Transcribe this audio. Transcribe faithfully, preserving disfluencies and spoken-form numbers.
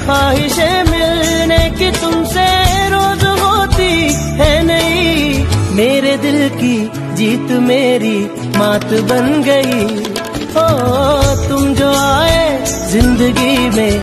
ख्वाहिशें मिलने की तुमसे रोज होती है नहीं। मेरे दिल की जीत मेरी मात बन गई। ओ तुम जो आए जिंदगी में